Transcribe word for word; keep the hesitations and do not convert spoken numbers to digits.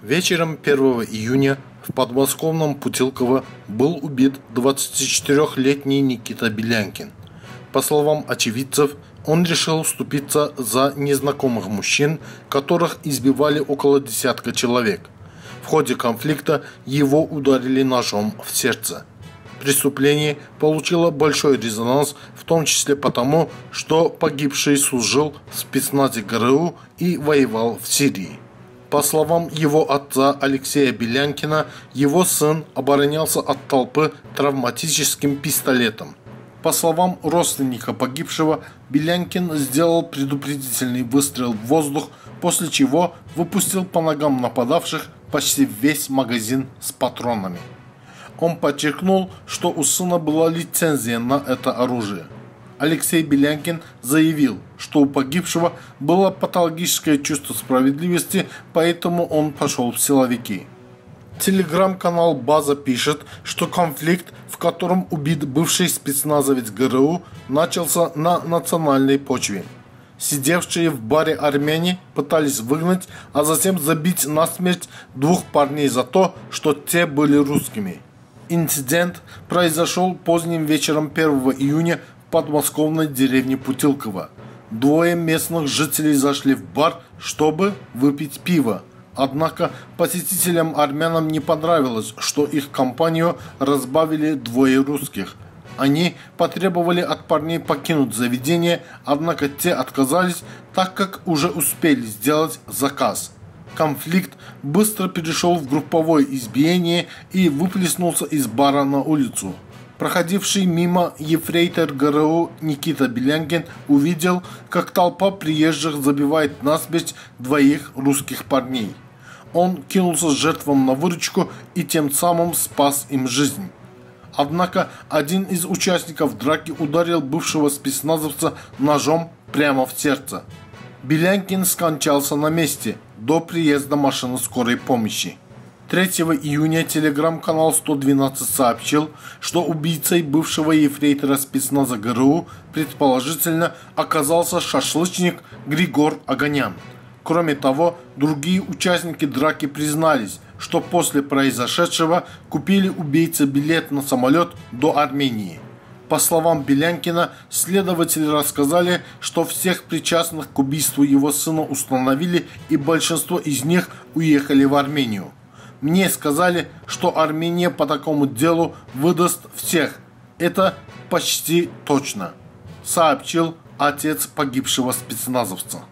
Вечером первого июня в подмосковном Путилково был убит двадцатичетырёхлетний Никита Белянкин. По словам очевидцев, он решил вступиться за незнакомых мужчин, которых избивали около десятка человек. В ходе конфликта его ударили ножом в сердце. Преступление получило большой резонанс, в том числе потому, что погибший служил в спецназе ГРУ и воевал в Сирии. По словам его отца Алексея Белянкина, его сын оборонялся от толпы травматическим пистолетом. По словам родственника погибшего, Белянкин сделал предупредительный выстрел в воздух, после чего выпустил по ногам нападавших почти весь магазин с патронами. Он подчеркнул, что у сына была лицензия на это оружие. Алексей Белянкин заявил, что у погибшего было патологическое чувство справедливости, поэтому он пошел в силовики. Телеграм-канал «База» пишет, что конфликт, в котором убит бывший спецназовец ГРУ, начался на национальной почве. Сидевшие в баре армяне пытались выгнать, а затем забить насмерть двух парней за то, что те были русскими. Инцидент произошел поздним вечером первого июня в подмосковной деревне Путилково. Двое местных жителей зашли в бар, чтобы выпить пиво. Однако посетителям-армянам не понравилось, что их компанию разбавили двое русских. Они потребовали от парней покинуть заведение, однако те отказались, так как уже успели сделать заказ. Конфликт быстро перешел в групповое избиение и выплеснулся из бара на улицу. Проходивший мимо ефрейтор ГРУ Никита Белянкин увидел, как толпа приезжих забивает насмерть двоих русских парней. Он кинулся с жертвам на выручку и тем самым спас им жизнь. Однако один из участников драки ударил бывшего спецназовца ножом прямо в сердце. Белянкин скончался на месте до приезда машины скорой помощи. третьего июня телеграм-канал сто двенадцать сообщил, что убийцей бывшего ефрейтора спецназа ГРУ предположительно оказался шашлычник Григор Оганян. Кроме того, другие участники драки признались, что после произошедшего купили убийце билет на самолет до Армении. По словам Белянкина, следователи рассказали, что всех причастных к убийству его сына установили, и большинство из них уехали в Армению. Мне сказали, что Армения по такому делу выдаст всех. Это почти точно, сообщил отец погибшего спецназовца.